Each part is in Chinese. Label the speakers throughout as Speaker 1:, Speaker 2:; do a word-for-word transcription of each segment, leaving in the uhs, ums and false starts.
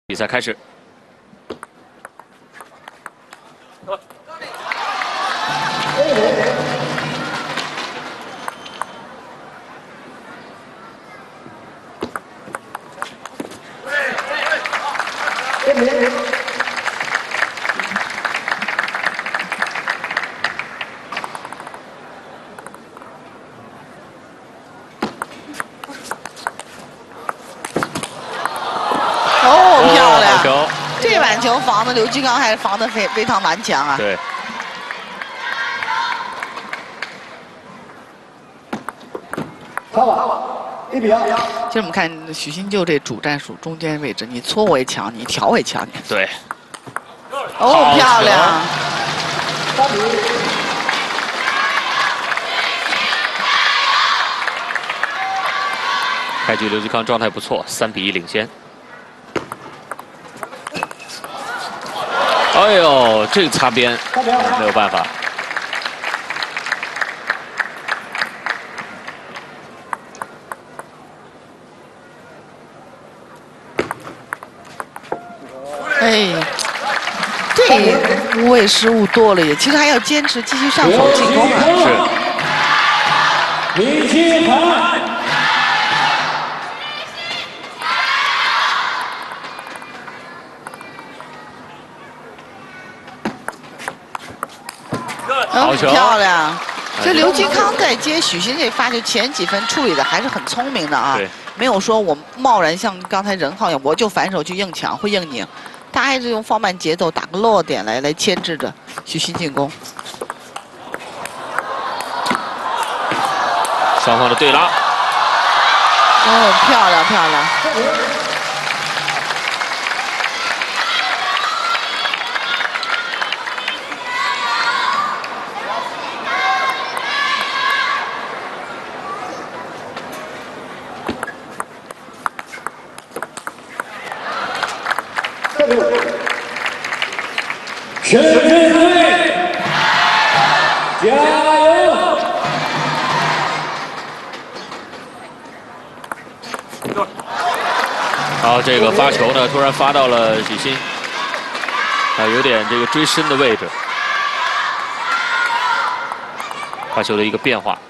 Speaker 1: 比赛开始。
Speaker 2: 哦，漂亮！哦、这碗球防的刘继刚还是防的非非常顽强啊。
Speaker 1: 对。
Speaker 3: 好吧，一比二。
Speaker 2: 其实我们看许昕就这主战术中间位置，你搓我也抢你，挑我也抢你。
Speaker 1: 对。
Speaker 2: 哦，漂亮！
Speaker 3: 三比一。
Speaker 1: 开局刘继康状态不错，三比一领先。哎呦，这个擦边，没有办法。
Speaker 2: 哎，这无谓失误多了也，其实还要坚持继续上手进攻啊。
Speaker 1: 是。
Speaker 3: 李继康。
Speaker 2: 好球，漂亮！这刘继康在接许昕这发球前几分处理的还是很聪明的啊，没有说我贸然像刚才任浩一样，我就反手去硬抢会硬拧，他还是用放慢节奏打个落点来来牵制着许昕进攻。
Speaker 1: 双方的对拉，
Speaker 2: 哦，漂亮漂亮！
Speaker 3: 全运会，加油！
Speaker 1: 好，这个发球呢，突然发到了许昕，啊，有点这个追身的位置，发球的一个变化。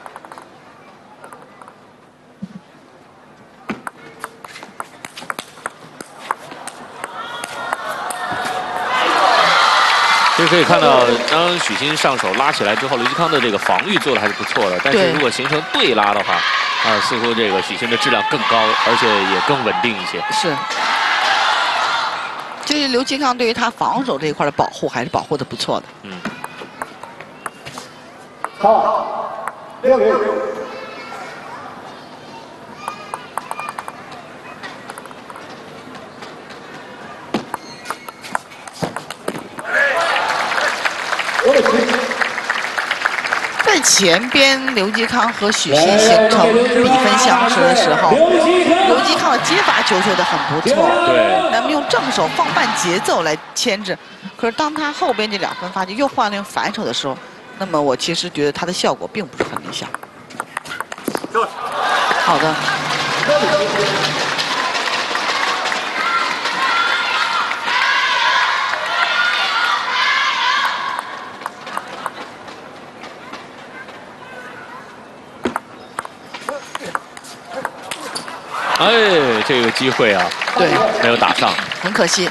Speaker 1: 其实可以看到，当许昕上手拉起来之后，刘继康的这个防御做的还是不错的。但是如果形成对拉的话，啊，似乎这个许昕的质量更高，而且也更稳定一些。
Speaker 2: 是。其实刘继康对于他防守这一块的保护还是保护的不错的。
Speaker 1: 嗯。
Speaker 3: 好，六比六。
Speaker 2: 在前边刘继康和许昕形成比分相持的时候，刘继康的接发球球的很不错，
Speaker 1: 对，
Speaker 2: 咱们用正手放慢节奏来牵制。可是当他后边这两分发球又换了用反手的时候，那么我其实觉得他的效果并不是很理想。好的。
Speaker 1: 哎，这个机会啊，
Speaker 2: 对，
Speaker 1: 没有打上，
Speaker 2: 很可惜。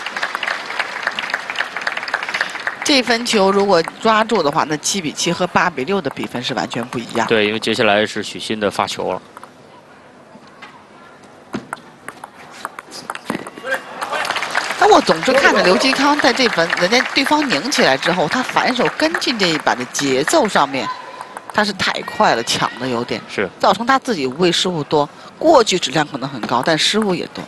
Speaker 2: 这分球如果抓住的话，那七比七和八比六的比分是完全不一样。
Speaker 1: 对，因为接下来是许昕的发球了。
Speaker 2: 那我总是看着刘继康在这分人家对方拧起来之后，他反手跟进这一板的节奏上面。 他是太快了，抢的有点
Speaker 1: 是
Speaker 2: 造成他自己无谓失误多。过去质量可能很高，但失误也多。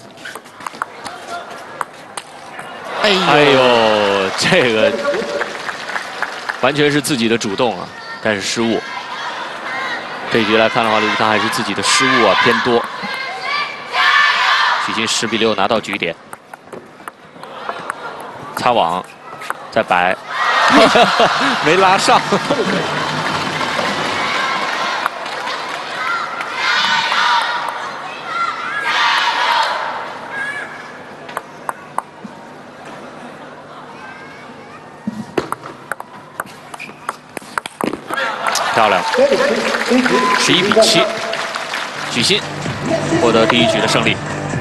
Speaker 2: 哎呦，
Speaker 1: 哎呦，这个完全是自己的主动啊，但是失误。这一局来看的话，刘继康还是自己的失误啊偏多。许昕十比六拿到局点，擦网，再摆，没拉上。 漂亮，十一比七，许昕获得第一局的胜利。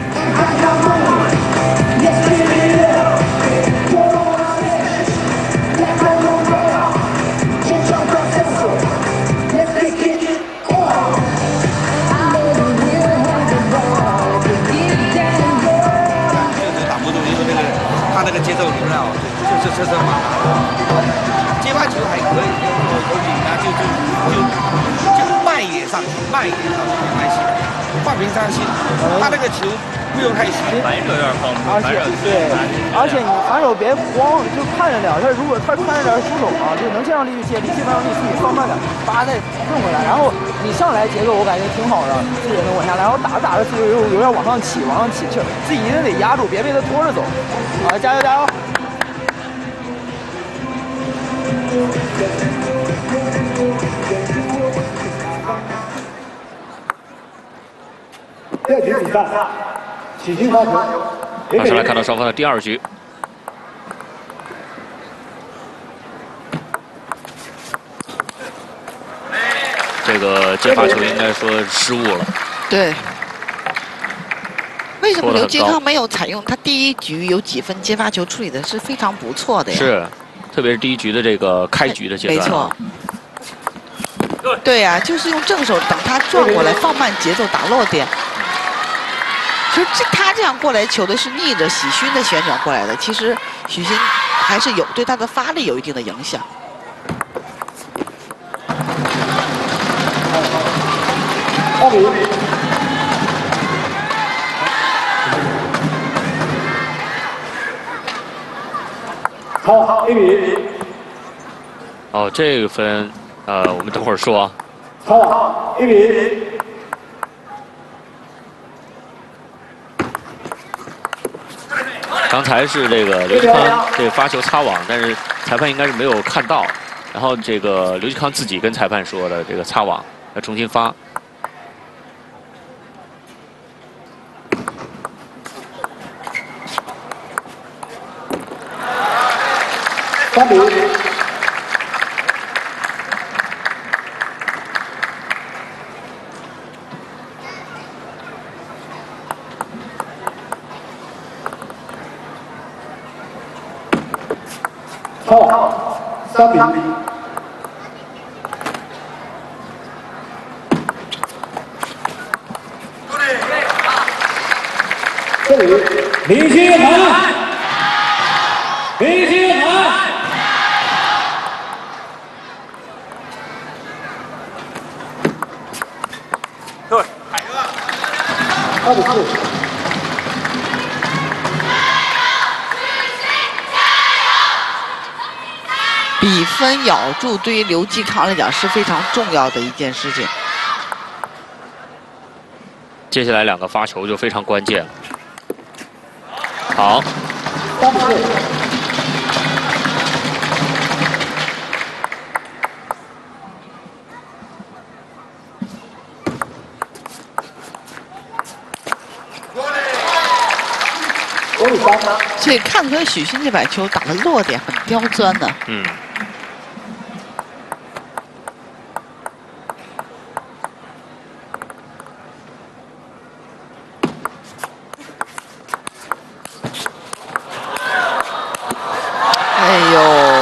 Speaker 4: 他那个节奏流量就是车身马达的，接发球还可以，就是说有紧啊，就就就就慢一点上去，慢一点上去没关系，放平常心。他那个球不用太细，
Speaker 5: 反手有点放不住，
Speaker 6: 而且对，而且你反手别光就看着点，他如果他看着点出手啊，就能这样力去接力，基本上你自己放慢点，叭再弄回来，然后你上来节奏我感觉挺好的，自己能稳下来，然后打着打着自己又有点往上起，往上起气，自己一定得压住，别被他拖着走。好，加油加油！
Speaker 3: 第二局比赛，许昕发球。
Speaker 1: 马上来看到双方的第二局。这个接发球应该说失误了。
Speaker 2: 对。为什么刘金康没有采用他第一局有几分接发球处理的是非常不错的呀？
Speaker 1: 是，特别是第一局的这个开局的阶段。
Speaker 2: 没错。对呀、啊，就是用正手等他转过来，放慢节奏打落点。其实这他这样过来球的是逆着许昕的旋转过来的，其实许昕还是有对他的发力有一定的影响。
Speaker 3: 二比一。好，一比一。
Speaker 1: 哦，这个分，呃，我们等会儿说。
Speaker 3: 好，一比一。
Speaker 1: 刚才是这个刘金康这个发球擦网，但是裁判应该是没有看到，然后这个刘金康自己跟裁判说的，这个擦网要重新发。
Speaker 3: 三比一。好，三比一。这里明星乐坛，明星乐坛。
Speaker 4: 对，
Speaker 3: 二比四。
Speaker 2: 比分咬住对于刘继康来讲是非常重要的一件事情。
Speaker 1: 接下来两个发球就非常关键了。好。
Speaker 3: 三比四。
Speaker 2: 所以看出来许昕这把球打的落点很刁钻的。
Speaker 1: 嗯。
Speaker 2: 哎呦。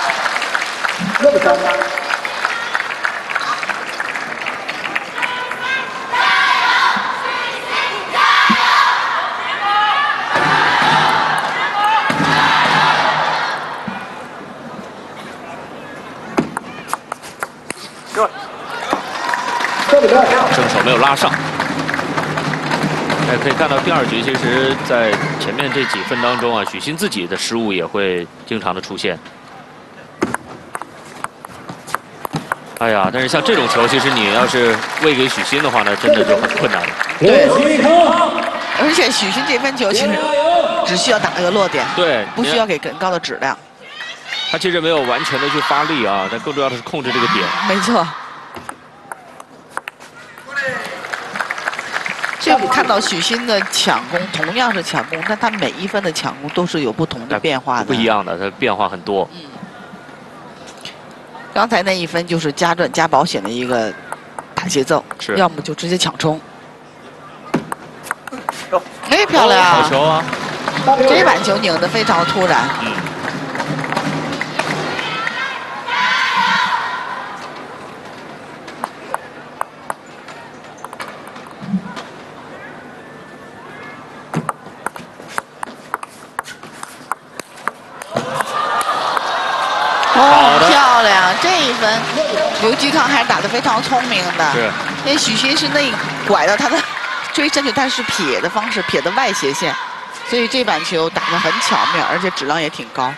Speaker 1: 正手没有拉上。哎，可以看到第二局，其实在前面这几分当中啊，许昕自己的失误也会经常的出现。哎呀，但是像这种球，其实你要是喂给许昕的话呢，真的就很困难了。
Speaker 2: 对，而且许昕这分球其实只需要打一个落点，
Speaker 1: 对，
Speaker 2: 不需要给更高的质量。
Speaker 1: 他其实没有完全的去发力啊，但更重要的是控制这个点。
Speaker 2: 没错。所以我们看到许昕的抢攻同样是抢攻，但他每一分的抢攻都是有不同的变化的，
Speaker 1: 不一样的，它变化很多。
Speaker 2: 嗯。 刚才那一分就是加赚加保险的一个打节奏，要么就直接抢冲。哎，漂亮！
Speaker 1: 好球啊！
Speaker 2: 这板球拧得非常突然。
Speaker 1: 嗯。
Speaker 2: 哦，漂亮！这一分，刘继康还是打得非常聪明的。
Speaker 1: 是。
Speaker 2: 因为许昕是那拐到他的追身去，但是撇的方式，撇的外斜线，所以这板球打得很巧妙，而且质量也挺高。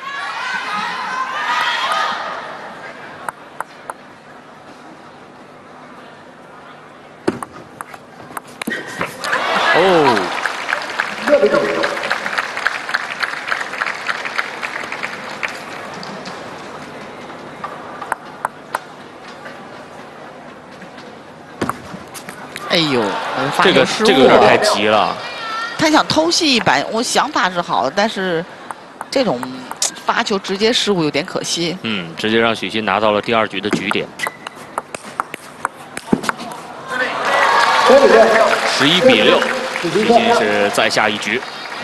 Speaker 1: 哦。
Speaker 2: 哎呦，
Speaker 1: 这个这个有点太急了。
Speaker 2: 他想偷袭一板，我想法是好的，但是这种发球直接失误有点可惜。
Speaker 1: 嗯，直接让许昕拿到了第二局的局点。十一比六，许昕是再下一局。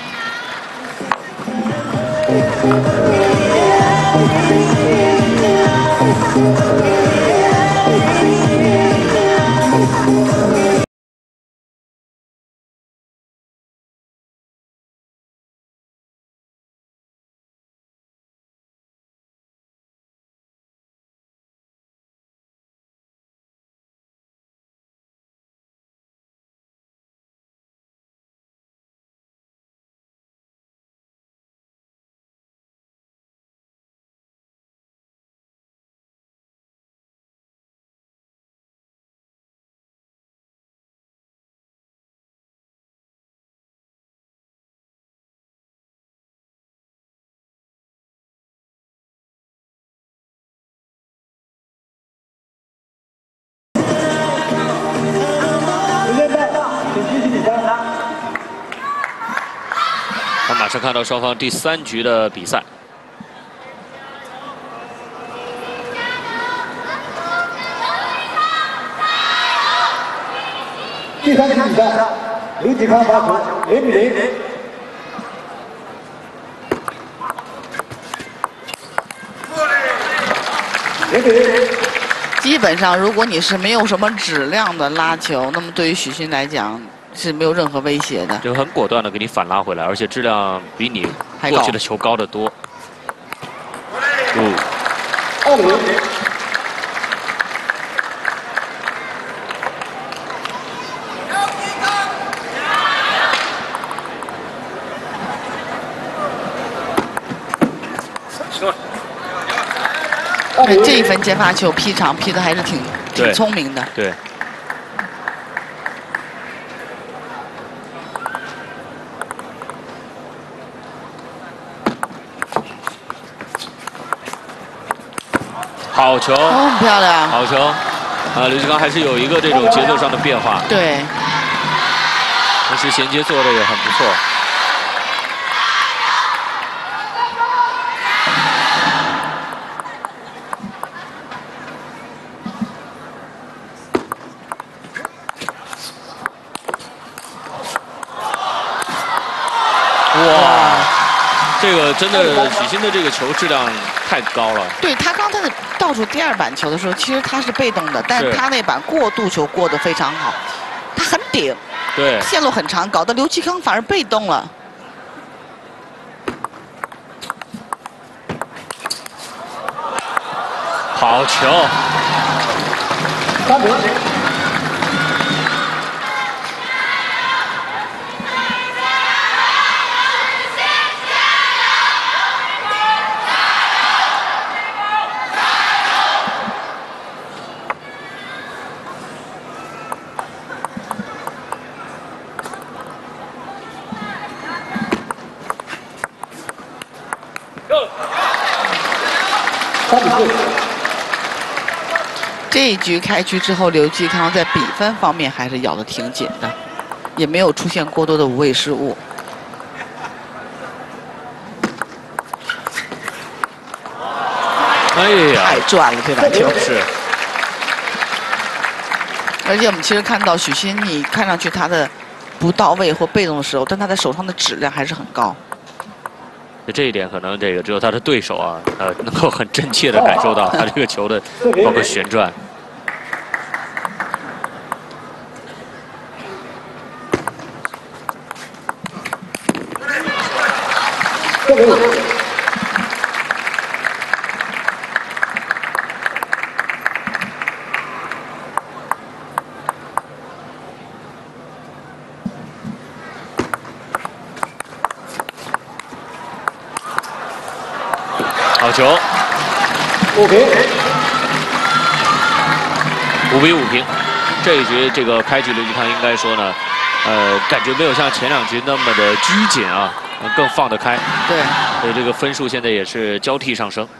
Speaker 1: 马上看到双方第三局的比赛。
Speaker 3: 第三局比赛，刘继康发球，零比零。零比零。
Speaker 2: 基本上，如果你是没有什么质量的拉球，那么对于许昕来讲。是没有任何威胁的，
Speaker 1: 就很果断的给你反拉回来，而且质量比你过去的球高得多。嗯。
Speaker 3: 二比零。
Speaker 2: 对，这一分接发球劈长劈的还是挺挺聪明的。
Speaker 1: 对。好球，
Speaker 2: 哦，很漂亮，
Speaker 1: 好球，啊，刘继康还是有一个这种节奏上的变化，
Speaker 2: 对，
Speaker 1: 同时衔接做的也很不错。哇，这个真的许昕的这个球质量太高了。
Speaker 2: 对他刚才的倒数第二板球的时候，其实他是被动的，但是他那板过渡球过得非常好，他很顶，
Speaker 1: 对，
Speaker 2: 线路很长，搞得刘继康反而被动了。
Speaker 1: 好球！
Speaker 3: 三比零。
Speaker 2: 这一局开局之后，刘继康在比分方面还是咬得挺紧的，也没有出现过多的无谓失误。
Speaker 1: 哎呀，
Speaker 2: 太赚了这板球。
Speaker 1: 是。
Speaker 2: 而且我们其实看到许昕，你看上去他的不到位或被动的时候，但他在手上的质量还是很高。
Speaker 1: 这一点可能这个只有他的对手啊，呃，能够很真切的感受到他这个球的包括旋转。好球，
Speaker 3: 五平，
Speaker 1: 五比五平。这一局这个开局刘继康应该说呢，呃，感觉没有像前两局那么的拘谨啊，更放得开。
Speaker 2: 对，
Speaker 1: 所以这个分数现在也是交替上升。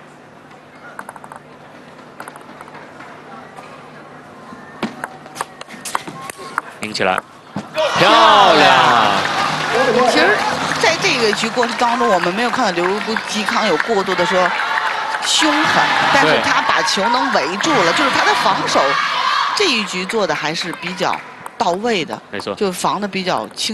Speaker 1: 赢起来，漂亮！
Speaker 2: 其实，在这个局过程当中，我们没有看到刘继康有过度的说凶狠，但是他把球能围住了，就是他的防守这一局做的还是比较到位的，
Speaker 1: 没错，
Speaker 2: 就防的比较清。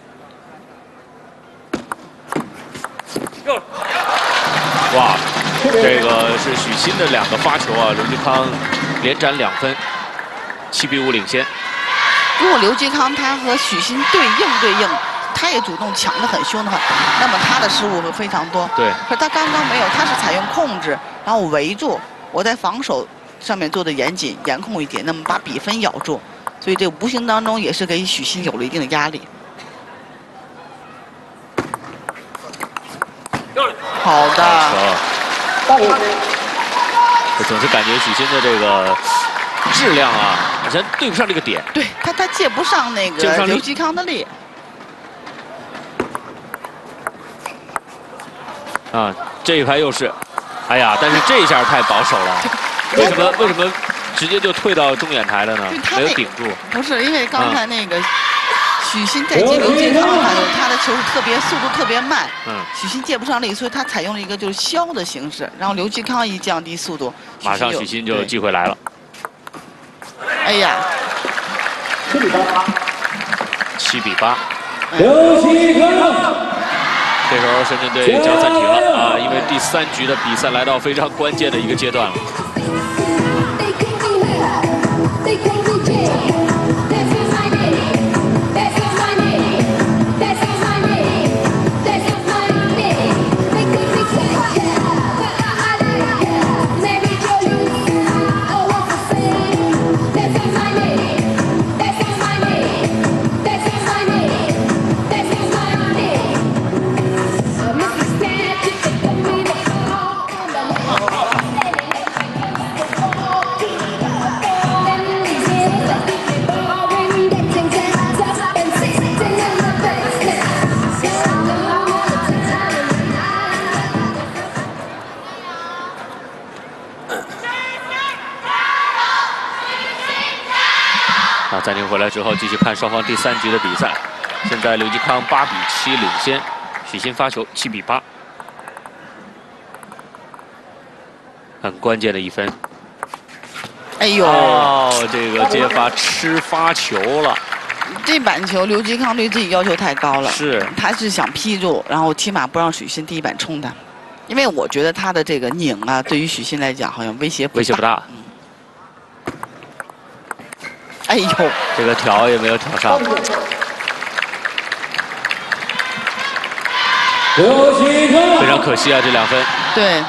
Speaker 1: 哇，这个是许昕的两个发球啊，刘继康连斩两分，七比五领先。
Speaker 2: 如果刘继康他和许昕对应对应，他也主动抢得很凶的话，那么他的失误会非常多。
Speaker 1: 对，
Speaker 2: 可他刚刚没有，他是采用控制，然后围住，我在防守上面做的严谨、严控一点，那么把比分咬住，所以这无形当中也是给许昕有了一定的压力。好的。
Speaker 3: 八平。
Speaker 1: 我总是感觉许昕的这个质量啊，好像对不上这个点。
Speaker 2: 对他，他借不上那个刘继康的力。
Speaker 1: 啊，这一排又是，哎呀，但是这一下太保守了。为什么？为什么直接就退到中远台了呢？没有顶住。
Speaker 2: 不是，因为刚才那个。啊许昕在接刘继康的话，他的球是特别速度特别慢，嗯，许昕借不上力，所以他采用了一个就是削的形式，然后刘继康一降低速度，
Speaker 1: 马上许昕就有机会来了。
Speaker 2: 哎呀，
Speaker 3: 七比八，
Speaker 1: 七比八。
Speaker 3: 刘继康。
Speaker 1: 这时候深圳队就要暂停了啊，因为第三局的比赛来到非常关键的一个阶段了。啊，暂停回来之后，继续看双方第三局的比赛。现在刘继康八比七领先，许昕发球七比八，很关键的一分。
Speaker 2: 哎呦！
Speaker 1: 哦，这个接发吃发球了。
Speaker 2: 这板球刘继康对自己要求太高了，
Speaker 1: 是，
Speaker 2: 他是想劈住，然后起码不让许昕第一板冲他，因为我觉得他的这个拧啊，对于许昕来讲好像威胁不大。
Speaker 1: 威胁不大。嗯
Speaker 2: 哎呦，
Speaker 1: 这个挑也没有挑上。非常可惜啊，这两分。
Speaker 2: 对。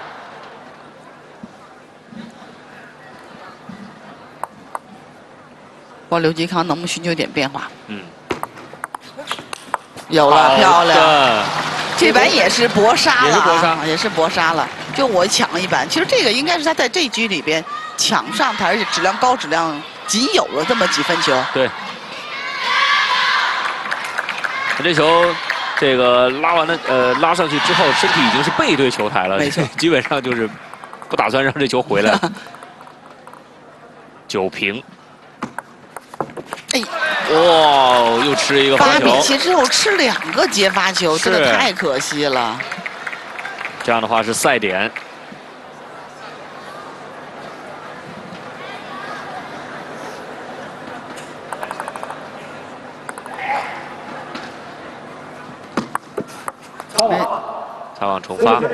Speaker 2: 哇，刘继康能不能寻求点变化？嗯。有了，漂亮。这板也是搏杀了，
Speaker 1: 也是搏杀，
Speaker 2: 也是搏杀了。就我抢一板，其实这个应该是他在这局里边抢上台，而且质量高，质量。仅有了这么几分球，
Speaker 1: 对。这球，这个拉完了，呃，拉上去之后，身体已经是背对球台了，
Speaker 2: 没错，
Speaker 1: 基本上就是不打算让这球回来。九平。哎，哇，又吃一个发球。
Speaker 2: 八比七之后吃两个接发球，真的太可惜了。
Speaker 1: 这样的话是赛点。 擦网重发。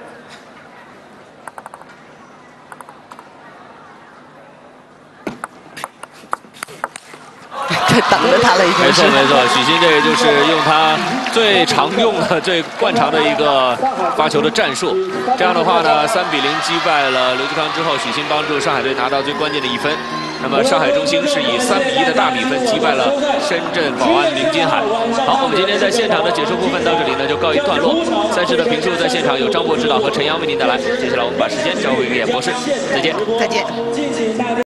Speaker 2: 等着他了，已经。
Speaker 1: 没错没错，许昕这个就是用他最常用的、最惯常的一个发球的战术。这样的话呢，三比零击败了刘继康之后，许昕帮助上海队拿到最关键的一分。那么上海中兴是以三比一的大比分击败了深圳宝安明金海。好，我们今天在现场的解说部分到这里呢就告一段落。赛事的评述在现场有张博指导和陈阳为您带来。接下来我们把时间交给演播室，再见。
Speaker 2: 再见。